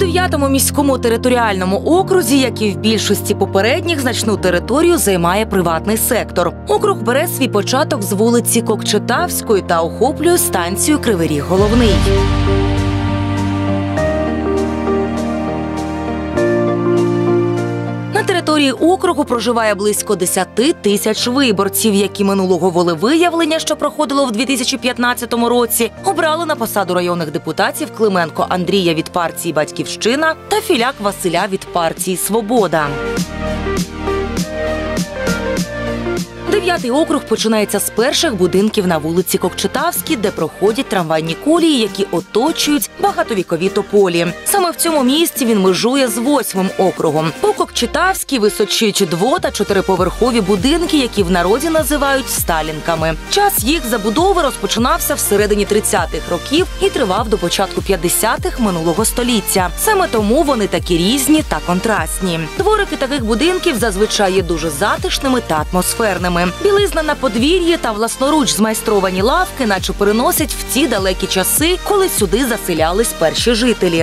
9-му міському територіальному окрузі, як і в більшості попередніх, значну територію займає приватний сектор. Округ бере свій початок з вулиці Кокчетавської та охоплює станцію Кривий Ріг Головний. На території округу проживає близько 10 тисяч виборців, які минулого волевиявлення, що проходило в 2015 році, обрали на посаду районних депутатів Клименко Андрія від партії «Батьківщина» та Філяк Василя від партії «Свобода». 9-й округ починається з перших будинків на вулиці Кокчетавській, де проходять трамвайні колії, які оточують багатовікові тополі. Саме в цьому місці він межує з 8-м округом. По Кокчетавській височить дво- та чотириповерхові будинки, які в народі називають «сталінками». Час їх забудови розпочинався всередині 30-х років і тривав до початку 50-х минулого століття. Саме тому вони такі різні та контрастні. Дворики таких будинків зазвичай є дуже затишними та атмосферними. Білизна на подвір'ї та власноруч змайстровані лавки наче переносять в ті далекі часи, коли сюди заселялись перші жителі.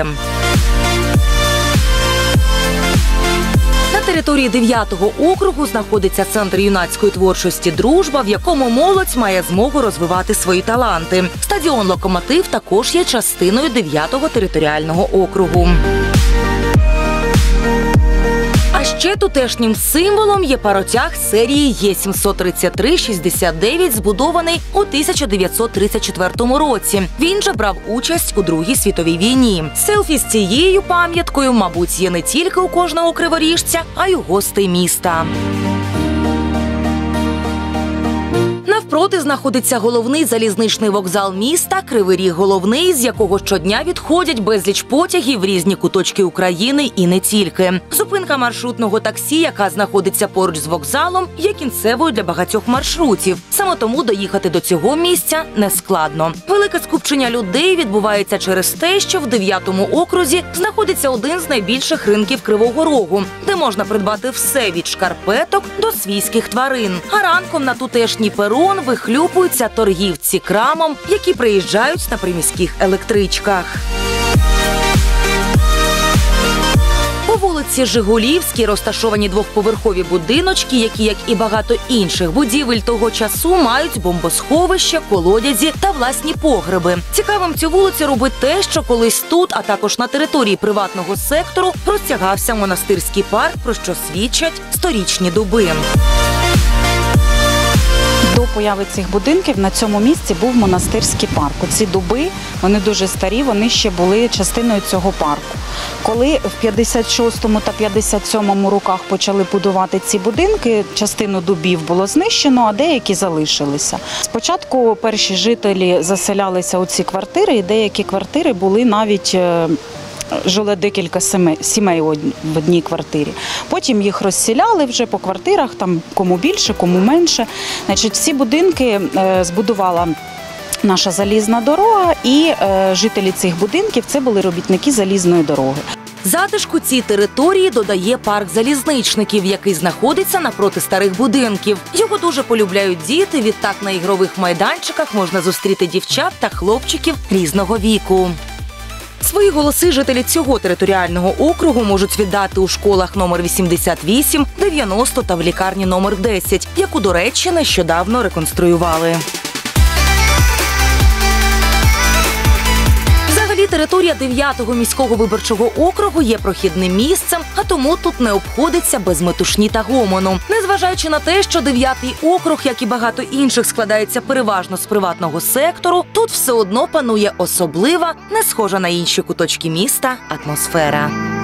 На території 9-го округу знаходиться центр юнацької творчості «Дружба», в якому молодь має змогу розвивати свої таланти. Стадіон «Локомотив» також є частиною 9-го територіального округу. А ще тутешнім символом є паротяг серії Є-733-69, збудований у 1934 році. Він же брав участь у Другій світовій війні. Селфі з цією пам'яткою, мабуть, є не тільки у кожного криворіжця, а й у гостей міста. Навпроти знаходиться головний залізничний вокзал міста Кривий Ріг Головний, з якого щодня відходять безліч потягів в різні куточки України і не тільки. Зупинка маршрутного таксі, яка знаходиться поруч з вокзалом, є кінцевою для багатьох маршрутів. Саме тому доїхати до цього місця нескладно. Велике скупчення людей відбувається через те, що в 9-му окрузі знаходиться один з найбільших ринків Кривого Рогу, де можна придбати все від шкарпеток до свійських тварин. А ранком на тутешній перон вихлюпуються торгівці крамом, які приїжджають на приміських електричках. По вулиці Жигулівській розташовані двохповерхові будиночки, які, як і багато інших будівель того часу, мають бомбосховища, колодязі та власні погреби. Цікавим цю вулицю робить те, що колись тут, а також на території приватного сектору, розтягався монастирський парк, про що свідчать сторічні дуби. До появи цих будинків на цьому місці був монастирський парк. Ці дуби, вони дуже старі, вони ще були частиною цього парку. Коли в 56-му та 57-му роках почали будувати ці будинки, частину дубів було знищено, а деякі залишилися. Спочатку перші жителі заселялися у ці квартири, і деякі квартири були навіть... Жило декілька сімей в одній квартирі. Потім їх розселяли вже по квартирах, там кому більше, кому менше. Значить, всі будинки збудувала наша залізна дорога, і жителі цих будинків – це були робітники залізної дороги. Затишку цій території додає парк залізничників, який знаходиться напроти старих будинків. Його дуже полюбляють діти, відтак на ігрових майданчиках можна зустріти дівчат та хлопчиків різного віку. Свої голоси жителі цього територіального округу можуть віддати у школах номер 88, 90 та в лікарні номер 10, яку, до речі, нещодавно реконструювали. Взагалі, територія 9-го міського виборчого округу є прохідним місцем, а тому тут не обходиться без метушні та гомону. Незважаючи на те, що 9-й округ, як і багато інших, складається переважно з приватного сектору, тут все одно панує особлива, не схожа на інші куточки міста, атмосфера.